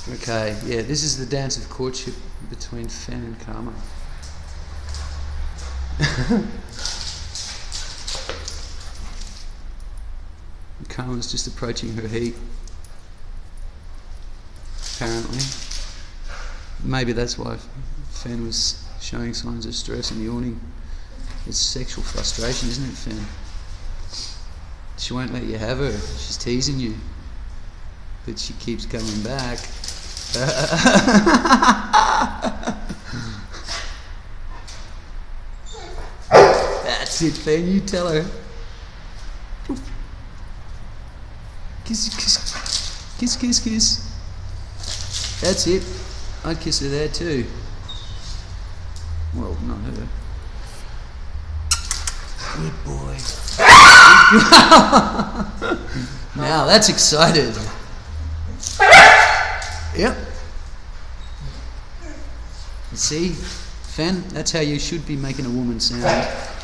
Okay, yeah, this is the dance of courtship between Fen and Karma. Karma's just approaching her heat, apparently. Maybe that's why Fen was showing signs of stress and yawning. It's sexual frustration, isn't it, Fen? She won't let you have her. She's teasing you. But she keeps coming back. That's it, Fen. You tell her. Kiss, kiss, kiss, kiss, kiss. That's it. I'd kiss her there too. Well, not her. Good boy. Now that's excited. Yep. See, Fen, that's how you should be making a woman sound.